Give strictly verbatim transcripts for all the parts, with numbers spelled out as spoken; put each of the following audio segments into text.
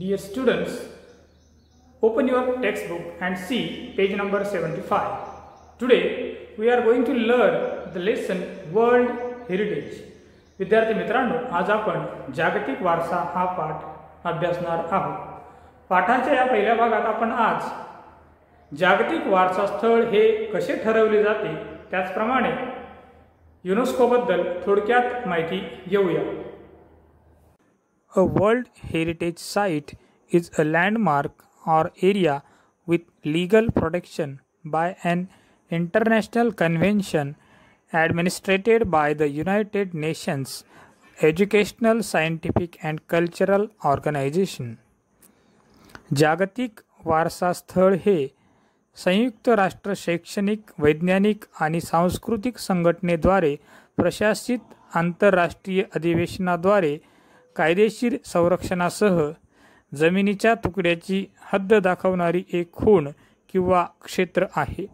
Dear students, open your textbook and see page number seventy-five. Today we are going to learn the lesson World Heritage. विद्यार्थी मित्रांनो, आज आपण जागतिक वारसा हा पाठ अभ्यासणार आहोत. पाठाच्या या पहिल्या भागात आपण आज जागतिक वारसा स्थळ हे कसे ठरवले जाते त्याचप्रमाणे युनेस्को बद्दल थोडक्यात माहिती घेऊया. A World Heritage Site is a landmark or area with legal protection by an international convention administered by the United Nations Educational, Scientific and Cultural Organization. जागतिक वारसा स्थळ हे संयुक्त राष्ट्र शैक्षणिक, वैज्ञानिक आणि सांस्कृतिक संघटनेद्वारे प्रशासित आंतरराष्ट्रीय अधिवेशनाद्वारे कायदेशीर संरक्षणासह जमिनीच्या तुकड्याची हद्द दाखवणारी एक खूण किंवा क्षेत्र आहे.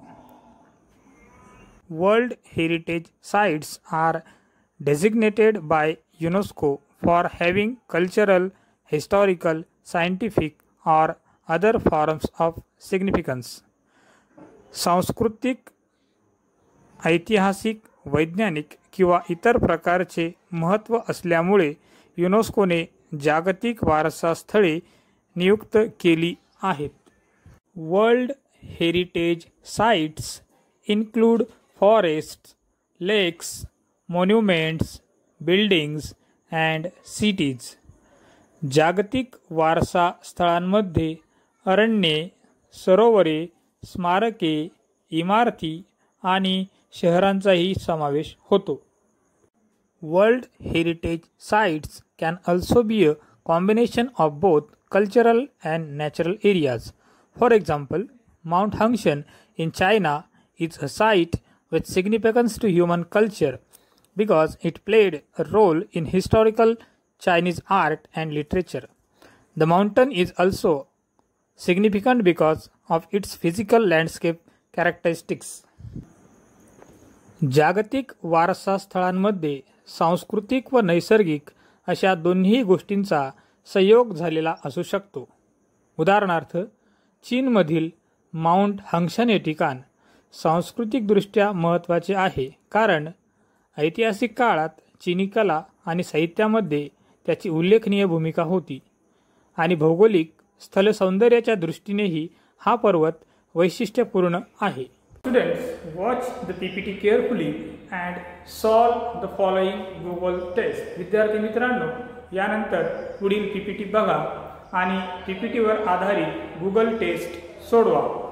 World heritage sites are designated by UNESCO for having cultural, historical, scientific और अदर फॉर्म्स ऑफ सिग्निफिकन्स. सांस्कृतिक, ऐतिहासिक, वैज्ञानिक किंवा इतर प्रकारचे महत्त्व असल्यामुळे युनेस्कोने जागतिक वारसा स्थळे नियुक्त केली आहेत. World heritage sites include forests, lakes, monuments, buildings and cities. जागतिक वारसा स्थळांमध्ये अरण्ये, सरोवरे, स्मारके, इमारती आणि शहरांचाही समावेश होतो. World heritage sites can also be a combination of both cultural and natural areas. For example, Mount Hangshan in China is a site with significance to human culture because it played a role in historical Chinese art and literature. The mountain is also significant because of its physical landscape characteristics. जागतिक वारसा स्थळांमध्ये सांस्कृतिक व नैसर्गिक अशा दोन्ही गोष्टींचा संयोग झालेला असू शकतो. उदाहरणार्थ, चीनमधील माउंट हंगशन हे ठिकाण सांस्कृतिकदृष्ट्या महत्त्वाचे आहे कारण ऐतिहासिक काळात चीनी कला आणि साहित्यामध्ये त्याची उल्लेखनीय भूमिका होती आणि भौगोलिक स्थलसौंदर्याच्या दृष्टीनेही हा पर्वत वैशिष्ट्यपूर्ण आहे. Students, watch the P P T carefully and solve the following Google test. विद्यार्थी मित्रांनो, यानंतर पुढील P P T बघा आणि P P T वर आधारित Google टेस्ट सोडवा.